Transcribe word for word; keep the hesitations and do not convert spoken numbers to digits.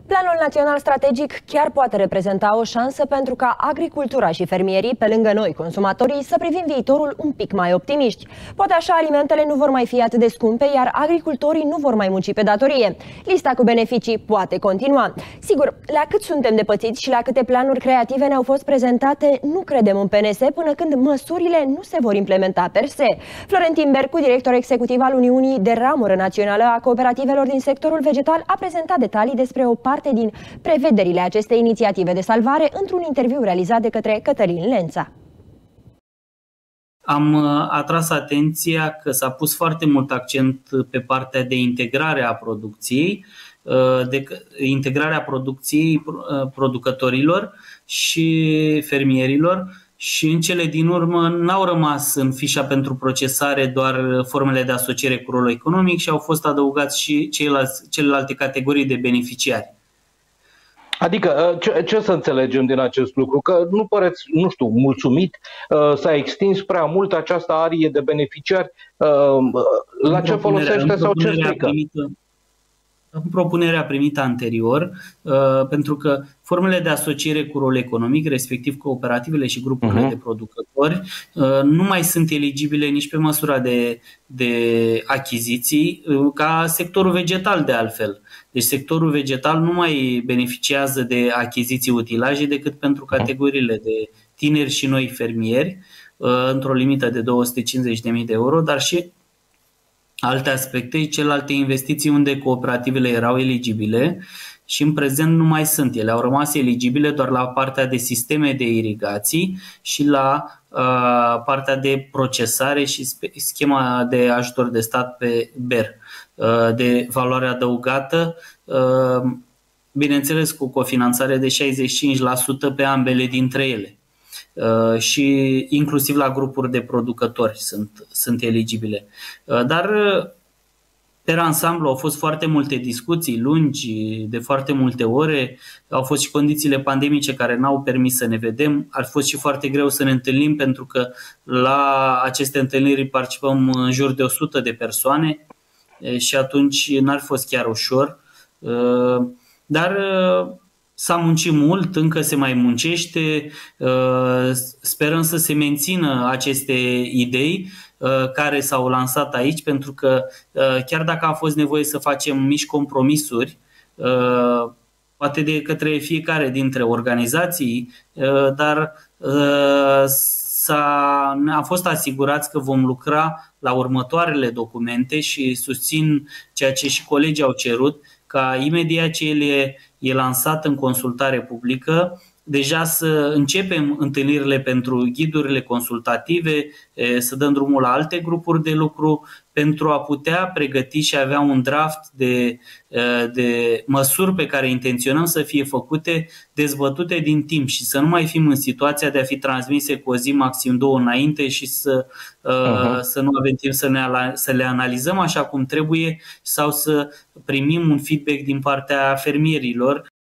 Planul național strategic chiar poate reprezenta o șansă pentru ca agricultura și fermierii, pe lângă noi, consumatorii, să privim viitorul un pic mai optimiști. Poate așa alimentele nu vor mai fi atât de scumpe, iar agricultorii nu vor mai munci pe datorie. Lista cu beneficii poate continua. Sigur, la cât suntem depățiți și la câte planuri creative ne-au fost prezentate, nu credem în P N S până când măsurile nu se vor implementa per se. Florentin Bercu, director executiv al Uniunii de Ramură Națională a Cooperativelor din sectorul vegetal, a prezentat detalii despre o parte din prevederile acestei inițiative de salvare într-un interviu realizat de către Cătălin Lența. Am atras atenția că s-a pus foarte mult accent pe partea de integrare a producției, de integrarea producției producătorilor și fermierilor, și în cele din urmă n-au rămas în fișa pentru procesare doar formele de asociere cu rolul economic și au fost adăugați și celelalte categorii de beneficiari. Adică, ce, ce să înțelegem din acest lucru? Că nu păreți, nu știu, mulțumit, s-a extins prea mult această arie de beneficiari, la ce folosește sau ce strică? În propunerea primită anterior, pentru că formele de asociere cu rol economic, respectiv cooperativele și grupurile uh-huh. de producători, nu mai sunt eligibile nici pe măsura de, de achiziții, ca sectorul vegetal de altfel. Deci sectorul vegetal nu mai beneficiază de achiziții utilaje decât pentru categoriile de tineri și noi fermieri, într-o limită de două sute cincizeci de mii de euro, dar și alte aspecte, celelalte investiții unde cooperativele erau eligibile și în prezent nu mai sunt. Ele au rămas eligibile doar la partea de sisteme de irigații și la uh, partea de procesare și schema de ajutor de stat pe B E R, uh, de valoare adăugată, uh, bineînțeles cu cofinanțare de șaizeci și cinci la sută pe ambele dintre ele. Uh, și inclusiv la grupuri de producători sunt, sunt eligibile. Uh, dar per ansamblu au fost foarte multe discuții lungi, de foarte multe ore, au fost și condițiile pandemice care n-au permis să ne vedem, ar fost și foarte greu să ne întâlnim pentru că la aceste întâlniri participăm în jur de o sută de persoane și atunci n-ar fost chiar ușor, uh, dar s-a muncit mult, încă se mai muncește, sperăm să se mențină aceste idei care s-au lansat aici, pentru că chiar dacă a fost nevoie să facem mici compromisuri, poate de către fiecare dintre organizații, dar s-a, a fost asigurați că vom lucra la următoarele documente și susțin ceea ce și colegii au cerut, ca imediat ce el e, e lansat în consultare publică, deja să începem întâlnirile pentru ghidurile consultative, să dăm drumul la alte grupuri de lucru pentru a putea pregăti și avea un draft de, de măsuri pe care intenționăm să fie făcute, dezbătute din timp și să nu mai fim în situația de a fi transmise cu o zi, maxim două înainte și să, uh-huh. să nu avem timp să, ne, să le analizăm așa cum trebuie sau să primim un feedback din partea fermierilor